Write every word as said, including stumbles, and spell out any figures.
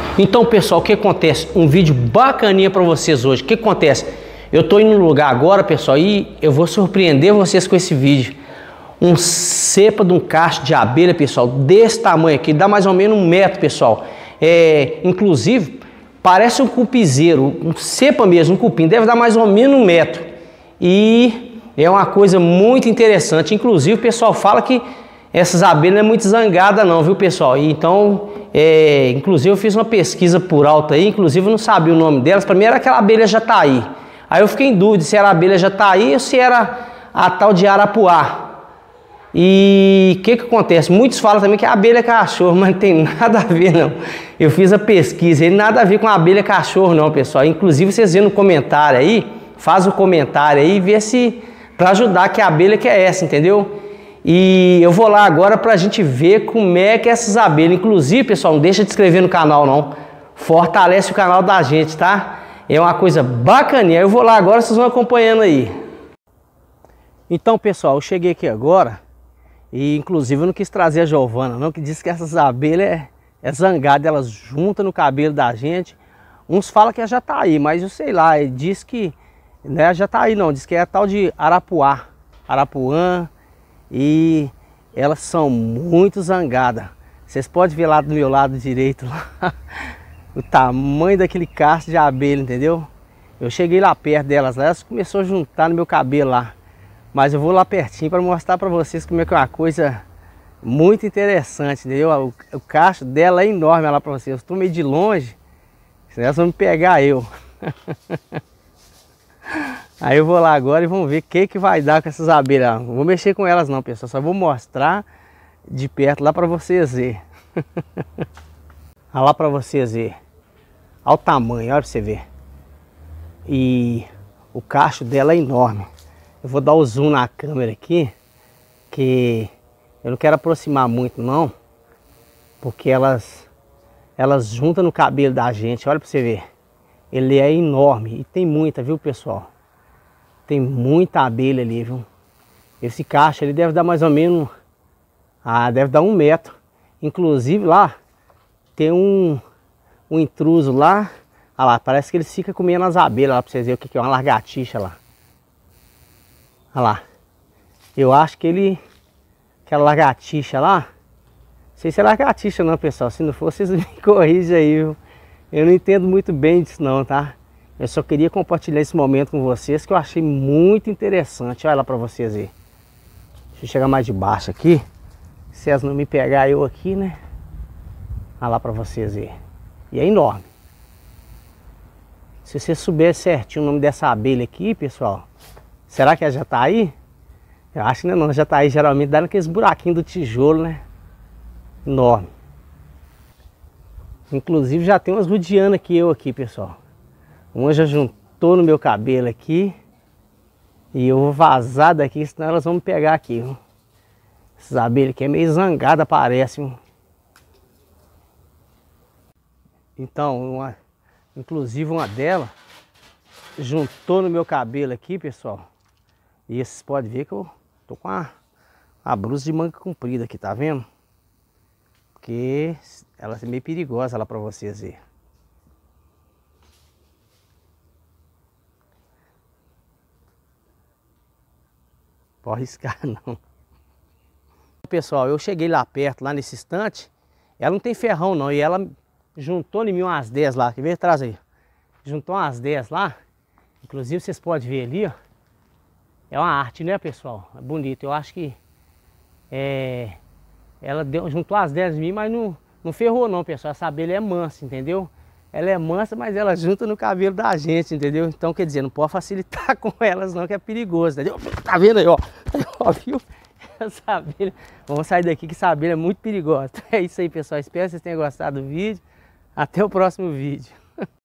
Então, pessoal, o que acontece? Um vídeo bacaninha para vocês hoje. O que acontece? Eu tô indo no lugar agora, pessoal, e eu vou surpreender vocês com esse vídeo. Um cepa de um cacho de abelha, pessoal, desse tamanho aqui, dá mais ou menos um metro, pessoal. É, inclusive, parece um cupizeiro, um cepa mesmo, um cupim, deve dar mais ou menos um metro. E é uma coisa muito interessante. Inclusive, o pessoal fala que essas abelhas não é muito zangada não, viu, pessoal? E então, é, inclusive eu fiz uma pesquisa por alto aí, inclusive eu não sabia o nome delas. Para mim era aquela abelha jataí. Aí eu fiquei em dúvida se era a abelha jataí ou se era a tal de arapuá. E o que que acontece? Muitos falam também que a abelha é cachorro, mas não tem nada a ver não. Eu fiz a pesquisa, ele nada a ver com a abelha cachorro não, pessoal. Inclusive vocês vêem no comentário aí, faz o comentário aí e vê se, para ajudar, que a abelha que é essa, entendeu? E eu vou lá agora pra gente ver como é que é essas abelhas. Inclusive, pessoal, não deixa de inscrever no canal não. Fortalece o canal da gente, tá? É uma coisa bacaninha. Eu vou lá agora, vocês vão acompanhando aí. Então, pessoal, eu cheguei aqui agora. E inclusive eu não quis trazer a Giovana não, que disse que essas abelhas é, é zangada, elas juntam no cabelo da gente. Uns falam que é jataí, mas eu sei lá, ele diz que não é jataí não, diz que é a tal de arapuá, arapuã. E elas são muito zangadas. Vocês podem ver lá do meu lado direito lá, o tamanho daquele cacho de abelha, entendeu? Eu cheguei lá perto delas, lá, elas começaram a juntar no meu cabelo lá. Mas eu vou lá pertinho para mostrar para vocês como é que é uma coisa muito interessante, entendeu? O, o cacho dela é enorme lá para vocês. Eu estou meio de longe, senão elas vão me pegar eu. Aí eu vou lá agora e vamos ver o que que vai dar com essas abelhas. Não vou mexer com elas não, pessoal. Só vou mostrar de perto lá para vocês verem. Olha lá para vocês verem. Olha o tamanho, olha para você ver. E o cacho dela é enorme. Eu vou dar o zoom na câmera aqui, que eu não quero aproximar muito não, porque elas, elas juntam no cabelo da gente, olha para você ver. Ele é enorme e tem muita, viu, pessoal? Tem muita abelha ali, viu? Esse cacho ele deve dar mais ou menos, ah, deve dar um metro. Inclusive lá tem um, um intruso lá, olha lá, parece que ele fica comendo as abelhas lá para vocês verem o que é uma lagartixa lá. Olha lá, eu acho que ele, aquela lagartixa lá, não sei se é lagartixa não, pessoal, se não for vocês me corrigem aí, viu? Eu não entendo muito bem disso não, tá? Eu só queria compartilhar esse momento com vocês, que eu achei muito interessante, olha lá pra vocês aí. Deixa eu chegar mais de baixo aqui, se elas não me pegar eu aqui, né? Olha lá pra vocês aí, e é enorme. Se você souber certinho o nome dessa abelha aqui, pessoal, será que é jataí? Eu acho que não é não, jataí geralmente dá naqueles buraquinhos do tijolo, né? Enorme. Inclusive já tem umas rodeando aqui eu aqui, pessoal. Uma já juntou no meu cabelo aqui. E eu vou vazar daqui, senão elas vão me pegar aqui, viu? Essas abelhas aqui é meio zangada, parece, viu? Então, uma, inclusive uma delas juntou no meu cabelo aqui, pessoal. E vocês podem ver que eu tô com a, a blusa de manga comprida aqui, tá vendo? Porque ela é meio perigosa lá pra vocês verem. Pode arriscar não. Pessoal, eu cheguei lá perto, lá nesse estante. Ela não tem ferrão não, e ela juntou em mim umas dez lá. Quer ver? Traz aí. Juntou umas dez lá. Inclusive vocês podem ver ali, ó. É uma arte, né, pessoal? É bonito. Eu acho que é, ela deu, juntou as dez em mim, mas não, não ferrou não, pessoal. Essa abelha é mansa, entendeu? Ela é mansa, mas ela junta no cabelo da gente, entendeu? Então, quer dizer, não pode facilitar com elas não, que é perigoso, entendeu? Tá vendo aí, ó? Ó, viu? Essa abelha... Vamos sair daqui que essa abelha é muito perigosa. É isso aí, pessoal. Espero que vocês tenham gostado do vídeo. Até o próximo vídeo.